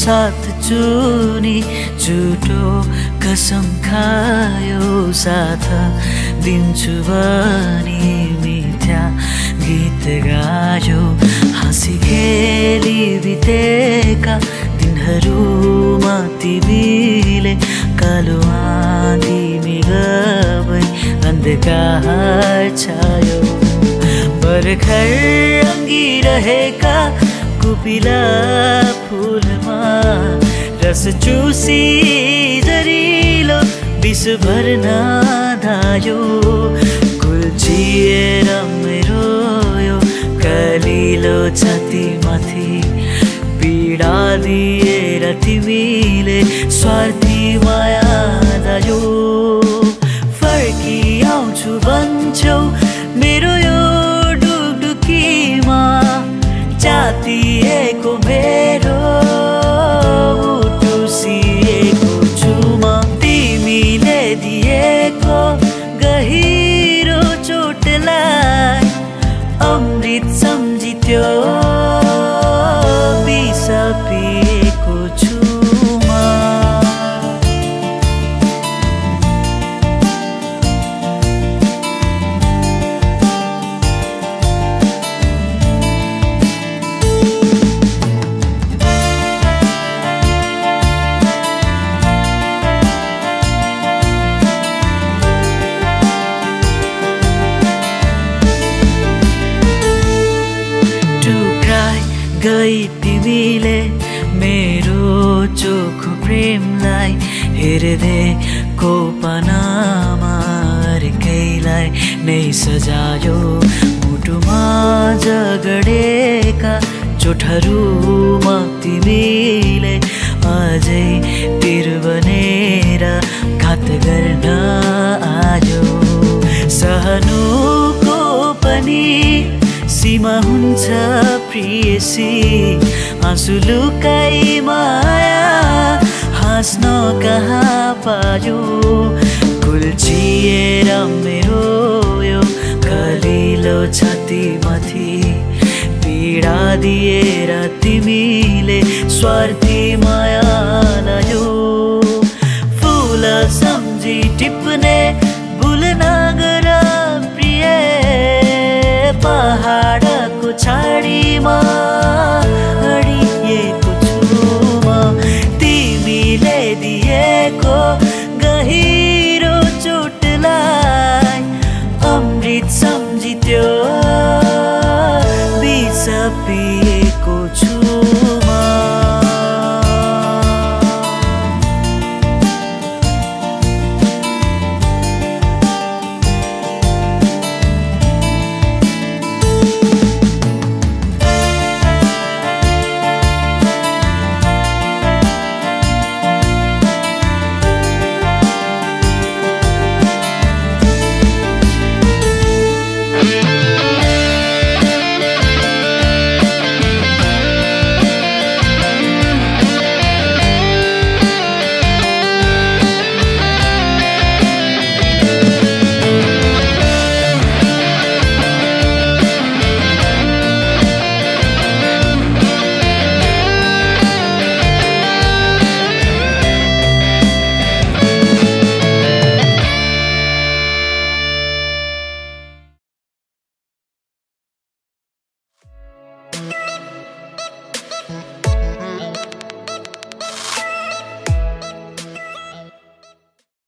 साथ चुनी झुटो कसम खायो साथ दिन्छु भनी मिथ्या गीत गायो हाँसी खेली बितेका दिनहरूमा तिमीले कालो आँधी गबै अन्धकार छायो भर्खर रङ्गिरहेका कुपिला फुलमा रस चुसी जरिलो विष भर्न धायो कुल्चिएर मेरो यो कलिलो छातीमाथि पीडा दिएर तिमीले स्वार्थी माया दायो फर्की आउँछु भन्छौ मेरो यो डुकडुकीमा जातिएको मेरो उटुसिएको छु म तिमीले दिएको गहिरो चोटलाई अमृत सम्झी त्यो विष पिएको छु म गई तिमीले मेरो चोखो प्रेमलाई हेर्दै कोपनामा अर्कैलाई नै सजायो मुटुमा जगडेका चोटहरूमा तिमीले अझै तिर बनेर घात गर्न आयो सहनुको पनि सीमा हुन्छ प्रियसी आँसु लुकाई माया हाँस्न कहाँ पायो कुल्चिएर मेरो यो कलिलो छातीमाथि पीडा दिएर तिमीले स्वार्थी माया लायो फुल सम्झी टिप्ने भुल नगर प्रिय पहाडको छाडीमा अडिएको छु म तिमीले दिएको गहिरो चोटलाई अमृत सम्झी त्यो विष पिएको छु म